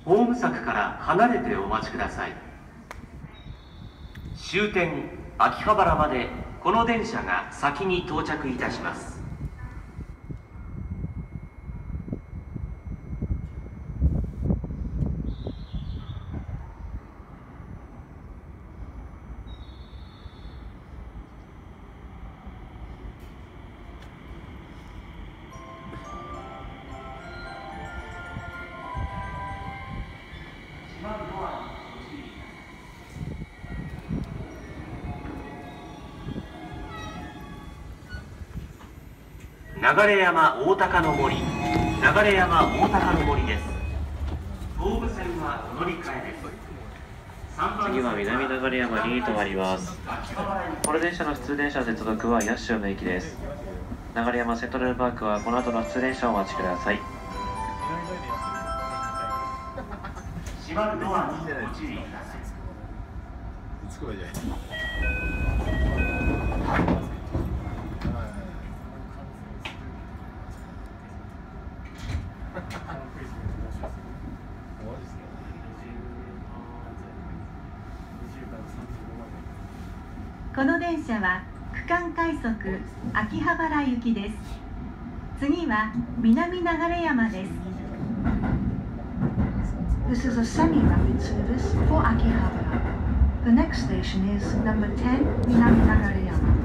ホーム柵から離れてお待ちください。終点秋葉原までこの電車が先に到着いたします。流山大高の森、流山大高の森です。東武線はお乗り換えです。 次は南流山に停まります。この電車の普通電車接続は八潮の駅です。流山セントラルパークはこの後の普通電車をお待ちください。 閉まるドアにご注意ください。 この電車は区間快速秋葉原行きです。次は南流山です。 This is a semi-rapid service for Akihabara. The next station is number 10, Minami Nagareyama.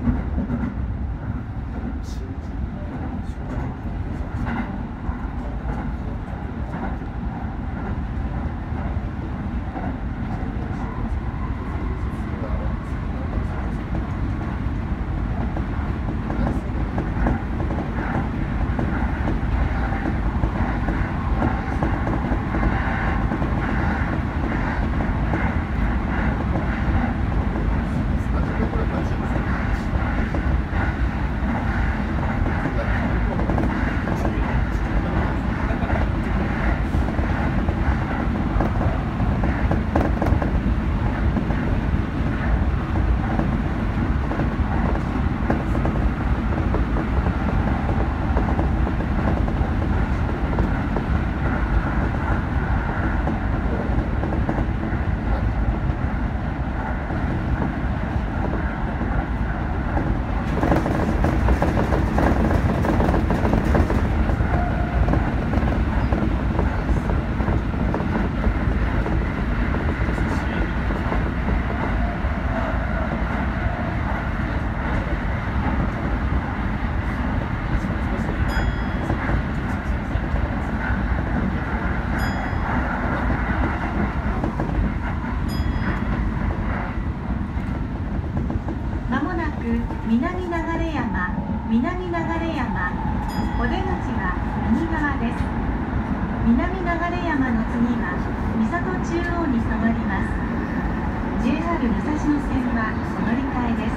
南流山、お出口は右側です。南流山の次は三郷中央に停まります。 JR 武蔵野線はお乗り換えです。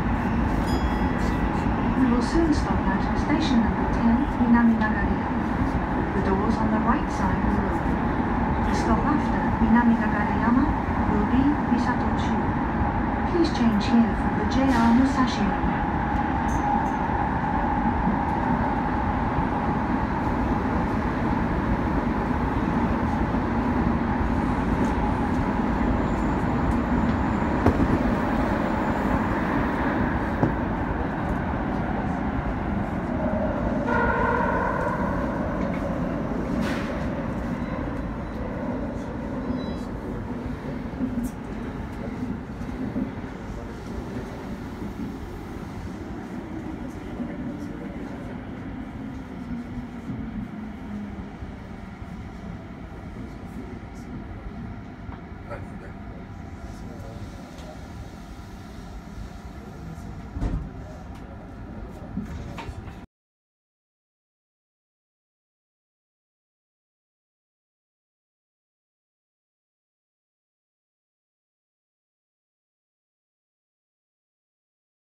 We will soon stop at station number 10, Minami Nagareyama. The doors on the right side will open. The stop after Minami Nagareyama will be Misato-chu. Please change here for the JR Musashi line.